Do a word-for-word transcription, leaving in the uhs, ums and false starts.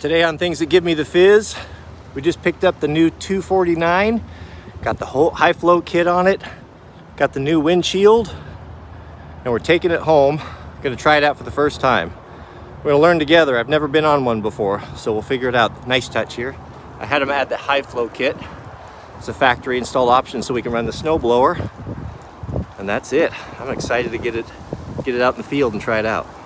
Today on Things That Give Me the Fizz, we just picked up the new two forty-nine, got the whole high float kit on it, got the new windshield, and we're taking it home. Gonna try it out for the first time. We're gonna learn together. I've never been on one before, so we'll figure it out. Nice touch here. I had them add the high flow kit. It's a factory installed option so we can run the snow blower, and that's it. I'm excited to get it, get it out in the field and try it out.